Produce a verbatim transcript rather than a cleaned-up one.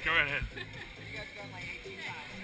Go ahead. You guys gone like eighteen times.